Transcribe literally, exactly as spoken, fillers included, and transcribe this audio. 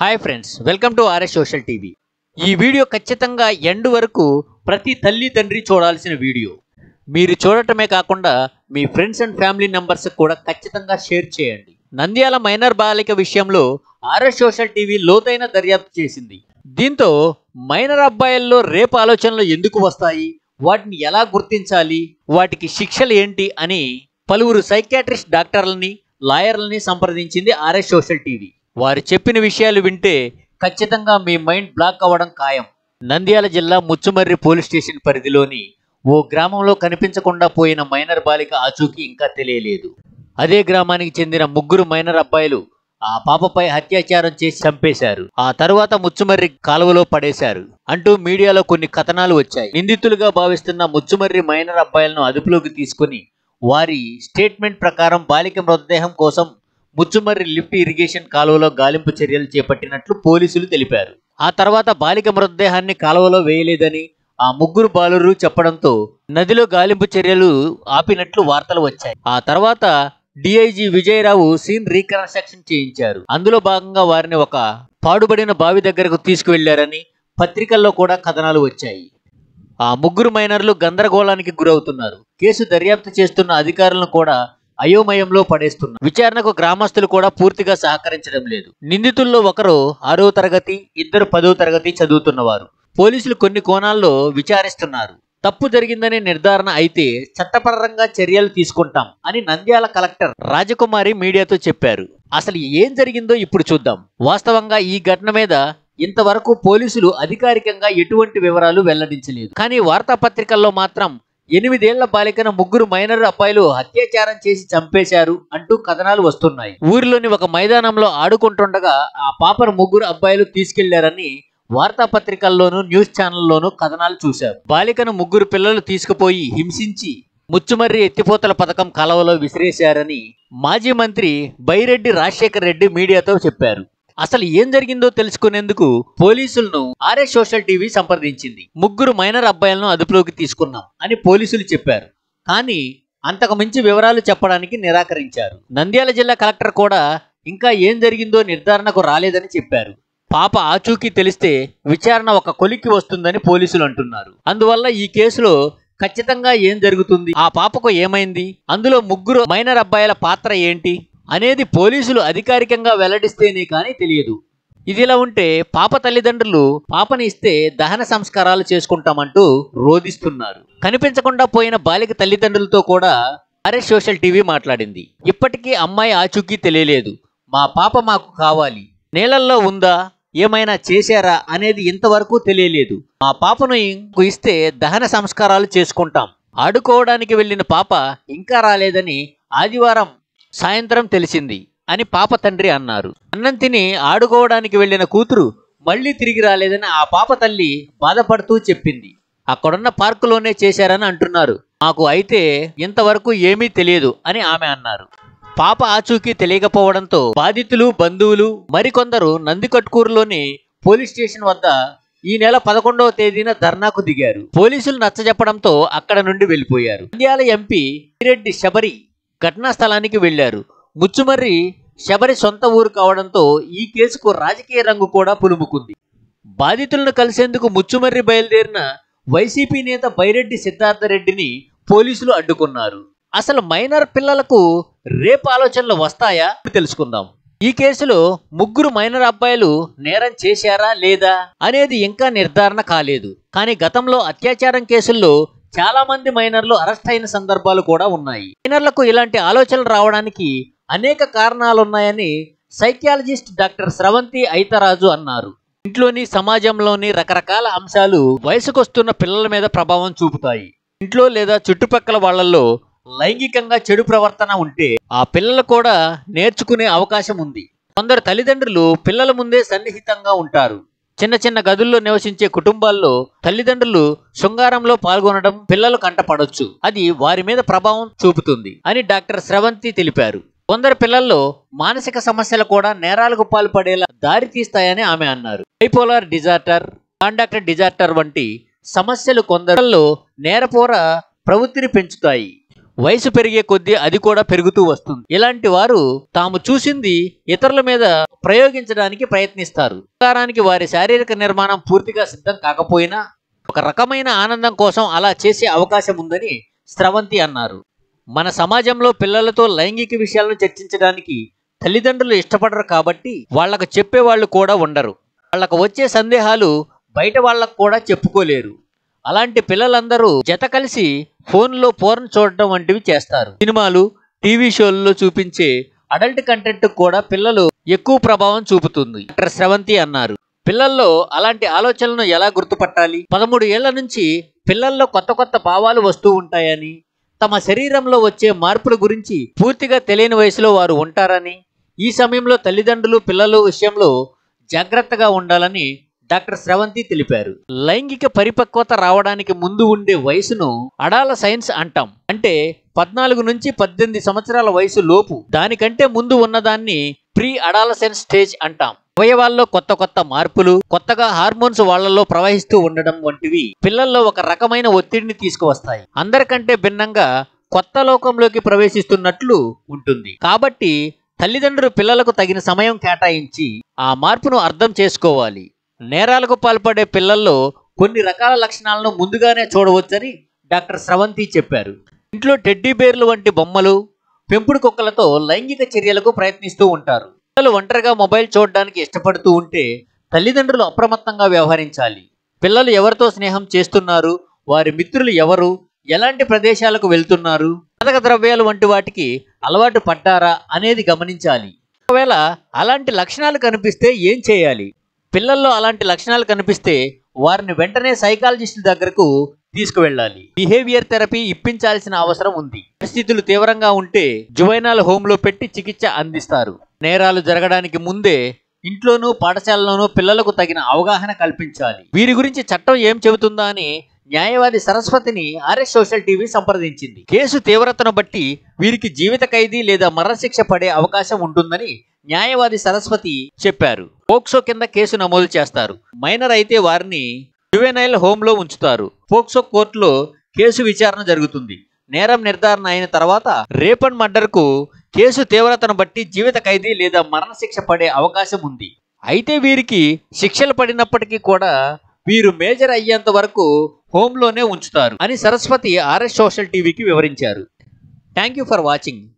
Hi friends, welcome to RS social TV. ఈ video ఖచ్చితంగా end వరకు ప్రతి తల్లి తండ్రి చూడాల్సిన వీడియో. మీరు చూడటమే కాకుండా మీ ఫ్రెండ్స్ అండ్ ఫ్యామిలీ మెంబర్స్ కూడా ఖచ్చితంగా షేర్ చేయండి. నంద్యాల మైనర్ బాలిక విషయంలో ఆర్ఎస్ సోషల్ టీవీ లోతైన దర్యాప్తు చేసింది. దీంతో మైనర్ అబ్బాయిల్లో రేపు ఆలోచనలు ఎందుకు వస్తాయి, వాటిని ఎలా గుర్తించాలి, వాటికి శిక్షలు ఏంటి అని పలువురు సైకియాట్రిస్ట్ డాక్టర్లని లాయర్లని సంప్రదించింది ఆర్ఎస్ సోషల్ టీవీ. వారు చెప్పిన విషయాలు వింటే ఖచ్చితంగా మీ మైండ్ బ్లాక్ అవ్వడం ఖాయం. నంద్యాల జిల్లా ముచ్చుమర్రి పోలీస్ స్టేషన్ పరిధిలోని ఓ గ్రామంలో కనిపించకుండా పోయిన మైనర్ బాలిక ఆచూకీ ఇంకా తెలియలేదు. అదే గ్రామానికి చెందిన ముగ్గురు మైనర్ అబ్బాయిలు ఆ పాపపై అత్యాచారం చేసి చంపేశారు. ఆ తరువాత ముచ్చుమర్రి కాలువలో పడేశారు అంటూ మీడియాలో కొన్ని కథనాలు వచ్చాయి. నిందితులుగా భావిస్తున్న ముచ్చుమర్రి మైనర్ అబ్బాయిలను అదుపులోకి తీసుకుని వారి స్టేట్మెంట్ ప్రకారం బాలిక మృతదేహం కోసం ముచ్చుమర్రి లిఫ్ట్ ఇరిగేషన్ కాలువలో గాలింపు చర్యలు చేపట్టినట్లు పోలీసులు తెలిపారు. ఆ తర్వాత బాలిక మృతదేహాన్ని కాలువలో వేయలేదని ఆ ముగ్గురు బాలురు చెప్పడంతో నదిలో గాలింపు చర్యలు ఆపినట్లు వార్తలు వచ్చాయి. ఆ తర్వాత డిఐజీ విజయరావు సీన్ రీకన్స్ట్రక్షన్ చేయించారు. అందులో భాగంగా వారిని ఒక పాడుబడిన బావి దగ్గరకు తీసుకువెళ్లారని పత్రికల్లో కూడా కథనాలు వచ్చాయి. ఆ ముగ్గురు మైనర్లు గందరగోళానికి గురవుతున్నారు. కేసు దర్యాప్తు చేస్తున్న అధికారులను కూడా అయోమయంలో పడేస్తున్నారు. విచారణకు గ్రామస్తులు కూడా పూర్తిగా సహకరించడం లేదు. నిందితుల్లో ఒకరు ఆరో తరగతి, ఇద్దరు పదో తరగతి చదువుతున్నవారు. పోలీసులు కొన్ని కోణాల్లో విచారిస్తున్నారు. తప్పు జరిగిందని నిర్ధారణ అయితే చట్టపరంగా చర్యలు తీసుకుంటాం అని నంద్యాల కలెక్టర్ రాజకుమారి మీడియాతో చెప్పారు. అసలు ఏం జరిగిందో ఇప్పుడు చూద్దాం. వాస్తవంగా ఈ ఘటన మీద ఇంతవరకు పోలీసులు అధికారికంగా ఎటువంటి వివరాలు వెల్లడించలేదు. కానీ వార్తాపత్రికల్లో మాత్రం ఎనిమిదేళ్ల బాలికను ముగ్గురు మైనర్ అబ్బాయిలు అత్యాచారం చేసి చంపేశారు అంటూ కథనాలు వస్తున్నాయి. ఊరిలోని ఒక మైదానంలో ఆడుకుంటుండగా ఆ పాపను ముగ్గురు అబ్బాయిలు తీసుకెళ్లారని వార్తాపత్రికల్లోనూ న్యూస్ ఛానల్లోనూ కథనాలు చూశారు. బాలికను ముగ్గురు పిల్లలు తీసుకుపోయి హింసించి ముచ్చుమర్రి ఎత్తిపోతల పథకం కాలువలో విసిరేశారని మాజీ మంత్రి బైరెడ్డి రాజశేఖర్ రెడ్డి మీడియాతో చెప్పారు. అసలు ఏం జరిగిందో తెలుసుకునేందుకు పోలీసులను ఆర్ఎస్ సోషల్ టీవీ సంప్రదించింది. ముగ్గురు మైనర్ అబ్బాయిలను అదుపులోకి తీసుకున్నాం అని పోలీసులు చెప్పారు. కానీ అంతకు మించి వివరాలు చెప్పడానికి నిరాకరించారు. నంద్యాల జిల్లా కలెక్టర్ కూడా ఇంకా ఏం జరిగిందో నిర్ధారణకు రాలేదని చెప్పారు. పాప ఆచూకీ తెలిస్తే విచారణ ఒక కొలిక్కి వస్తుందని పోలీసులు అంటున్నారు. అందువల్ల ఈ కేసులో ఖచ్చితంగా ఏం జరుగుతుంది, ఆ పాపకు ఏమైంది, అందులో ముగ్గురు మైనర్ అబ్బాయిల పాత్ర ఏంటి అనేది పోలీసులు అధికారికంగా వెల్లడిస్తేనే కానీ తెలియదు. ఇదిలా ఉంటే పాప తల్లిదండ్రులు పాపని ఇస్తే దహన సంస్కారాలు చేసుకుంటామంటూ రోధిస్తున్నారు. కనిపించకుండా పోయిన బాలిక తల్లిదండ్రులతో కూడా ఆర్ఎస్ సోషల్ టీవీ మాట్లాడింది. ఇప్పటికీ అమ్మాయి ఆచూకీ తెలియలేదు, మా పాప మాకు కావాలి, నేలల్లో ఉందా, ఏమైనా చేశారా అనేది ఇంతవరకు తెలియలేదు, మా పాపను ఇస్తే దహన సంస్కారాలు చేసుకుంటాం. ఆడుకోవడానికి వెళ్ళిన పాప ఇంకా రాలేదని ఆదివారం సాయంత్రం తెలిసింది అని పాప తండ్రి అన్నారు. అన్నం తిని ఆడుకోవడానికి వెళ్లిన కూతురు మళ్లీ తిరిగి రాలేదని ఆ పాప తల్లి బాధపడుతూ చెప్పింది. అక్కడున్న పార్కులోనే చేశారని అంటున్నారు. మాకు అయితే ఇంతవరకు ఏమీ తెలియదు అని ఆమె అన్నారు. పాప ఆచూకీ తెలియకపోవడంతో బాధితులు, బంధువులు మరికొందరు నందికొట్కూరులోని పోలీస్ స్టేషన్ వద్ద ఈ నెల పదకొండవ తేదీన ధర్నాకు దిగారు. పోలీసులు నచ్చజెప్పడంతో అక్కడ నుండి వెళ్లిపోయారు. నంద్యాల ఎంపీ రెడ్డి శబరి ఘటనా స్థలానికి వెళ్లారు. ముచ్చుమర్రి శబరి సొంత ఊరు కావడంతో ఈ కేసుకు రాజకీయ రంగు కూడా పులుముకుంది. బాధితులను కలిసేందుకు ముచ్చుమర్రి బయలుదేరిన వైసీపీ నేత బైరెడ్డి సిద్ధార్థరెడ్డిని పోలీసులు అడ్డుకున్నారు. అసలు మైనర్ పిల్లలకు రేపు ఆలోచనలు వస్తాయా తెలుసుకుందాం. ఈ కేసులో ముగ్గురు మైనర్ అబ్బాయిలు నేరం చేశారా లేదా అనేది ఇంకా నిర్ధారణ కాలేదు. కానీ గతంలో అత్యాచారం కేసుల్లో చాలా మంది మైనర్లు అరెస్ట్ అయిన సందర్భాలు కూడా ఉన్నాయి. మైనర్లకు ఇలాంటి ఆలోచనలు రావడానికి అనేక కారణాలున్నాయని సైకియాలజిస్ట్ డాక్టర్ స్రవంతి ఐతరాజు అన్నారు. ఇంట్లోని సమాజంలోని రకరకాల అంశాలు వయసుకొస్తున్న పిల్లల మీద ప్రభావం చూపుతాయి. ఇంట్లో లేదా చుట్టుపక్కల వాళ్లలో లైంగికంగా చెడు ప్రవర్తన ఉంటే ఆ పిల్లలు కూడా నేర్చుకునే అవకాశం ఉంది. కొందరు తల్లిదండ్రులు పిల్లల ముందే సన్నిహితంగా ఉంటారు. చిన్న చిన్న గదుల్లో నివసించే కుటుంబాల్లో తల్లిదండ్రులు శృంగారంలో పాల్గొనడం పిల్లలు కంటపడొచ్చు. అది వారి మీద ప్రభావం చూపుతుంది అని డాక్టర్ స్రవంతి తెలిపారు. కొందరు పిల్లల్లో మానసిక సమస్యలు కూడా నేరాలకు పాల్పడేలా దారి తీస్తాయని ఆమె అన్నారు. బైపోలార్ డిజార్డర్, కాండక్ట్ డిజార్డర్ వంటి సమస్యలు కొందరిలో నేరపోర ప్రవృత్తిని పెంచుతాయి. వయసు పెరిగే కొద్దీ అది కూడా పెరుగుతూ వస్తుంది. ఇలాంటి వారు తాము చూసింది ఇతరుల మీద ప్రయోగించడానికి ప్రయత్నిస్తారు. ప్రకారానికి వారి శారీరక నిర్మాణం పూర్తిగా సిద్ధం కాకపోయినా ఒక రకమైన ఆనందం కోసం అలా చేసే అవకాశం ఉందని స్రవంతి అన్నారు. మన సమాజంలో పిల్లలతో లైంగిక విషయాలను చర్చించడానికి తల్లిదండ్రులు ఇష్టపడరు కాబట్టి వాళ్లకు చెప్పేవాళ్ళు కూడా ఉండరు. వాళ్లకు వచ్చే సందేహాలు బయట వాళ్లకు కూడా చెప్పుకోలేరు. అలాంటి పిల్లలందరూ జత కలిసి ఫోన్లో పోర్న్ చూడటం వంటివి చేస్తారు. సినిమాలు, టీవీ షోలలో చూపించే అడల్ట్ కంటెంట్ కూడా పిల్లలు ఎక్కువ ప్రభావం చూపుతుంది డాక్టర్ స్రవంతి అన్నారు. పిల్లల్లో అలాంటి ఆలోచనలను ఎలా గుర్తుపట్టాలి? పదమూడు ఏళ్ల నుంచి పిల్లల్లో కొత్త కొత్త భావాలు వస్తూ ఉంటాయని, తమ శరీరంలో వచ్చే మార్పుల గురించి పూర్తిగా తెలియని వయసులో వారు ఉంటారని, ఈ సమయంలో తల్లిదండ్రులు పిల్లల విషయంలో జాగ్రత్తగా ఉండాలని డాక్టర్ స్రవంతి తెలిపారు. లైంగిక పరిపక్వత రావడానికి ముందు ఉండే వయసును అడాల సైన్స్ అంటాం. అంటే పద్నాలుగు నుంచి పద్దెనిమిది సంవత్సరాల వయసు లోపు. దానికంటే ముందు ఉన్నదాన్ని ప్రీ అడాలసెన్స్ స్టేజ్ అంటాం. అవయవాల్లో కొత్త కొత్త మార్పులు, కొత్తగా హార్మోన్స్ వాళ్లలో ప్రవహిస్తూ ఉండడం వంటివి పిల్లల్లో ఒక రకమైన ఒత్తిడిని తీసుకువస్తాయి. అందరికంటే భిన్నంగా కొత్త లోకంలోకి ప్రవేశిస్తున్నట్లు ఉంటుంది. కాబట్టి తల్లిదండ్రులు పిల్లలకు తగిన సమయం కేటాయించి ఆ మార్పును అర్థం చేసుకోవాలి. నేరాలకు పాల్పడే పిల్లల్లో కొన్ని రకాల లక్షణాలను ముందుగానే చూడవచ్చని డాక్టర్ స్రవంతి చెప్పారు. ఇంట్లో టెడ్డీ బేర్లు వంటి బొమ్మలు, పెంపుడు కుక్కలతో లైంగిక చర్యలకు ప్రయత్నిస్తూ ఉంటారు. పిల్లలు ఒంటరిగా మొబైల్ చూడడానికి ఇష్టపడుతూ ఉంటే తల్లిదండ్రులు అప్రమత్తంగా వ్యవహరించాలి. పిల్లలు ఎవరితో స్నేహం చేస్తున్నారు, వారి మిత్రులు ఎవరు, ఎలాంటి ప్రదేశాలకు వెళ్తున్నారు, మాదక ద్రవ్యాలు వంటి వాటికి అలవాటు పడ్డారా అనేది గమనించాలి. ఒకవేళ అలాంటి లక్షణాలు కనిపిస్తే ఏం చేయాలి? పిల్లల్లో అలాంటి లక్షణాలు కనిపిస్తే వారిని వెంటనే సైకాలజిస్ట్ దగ్గరకు తీసుకువెళ్ళాలి. బిహేవియర్ థెరపీ ఇప్పించాల్సిన అవసరం ఉంది. పరిస్థితులు తీవ్రంగా ఉంటే జువైనల్ హోమ్లో పెట్టి చికిత్స అందిస్తారు. నేరాలు జరగడానికి ముందే ఇంట్లోనూ పాఠశాలలోనూ పిల్లలకు తగిన అవగాహన కల్పించాలి. వీరి గురించి చట్టం ఏం చెబుతుందా అని న్యాయవాది సరస్వతిని ఆర్ఎస్ సోషల్ టీవీ సంప్రదించింది. కేసు తీవ్రతను బట్టి వీరికి జీవిత ఖైదీ లేదా మరణశిక్ష పడే అవకాశం ఉంటుందని న్యాయవాది సరస్వతి చెప్పారు. పోక్సో కింద కేసు నమోదు చేస్తారు. మైనర్ అయితే వారిని జువెనైల్ హోమ్లో ఉంచుతారు. పోక్సో కోర్టులో కేసు విచారణ జరుగుతుంది. నేరం నిర్ధారణ అయిన తర్వాత రేప్ అండ్ మర్డర్కు కేసు తీవ్రతను బట్టి జీవిత ఖైదీ లేదా మరణశిక్ష పడే అవకాశం ఉంది. అయితే వీరికి శిక్షలు పడినప్పటికీ కూడా వీరు మేజర్ అయ్యేంత వరకు హోమ్లోనే ఉంచుతారు అని సరస్వతి ఆర్ఎస్ సోషల్ టీవీకి వివరించారు. Thank you for watching.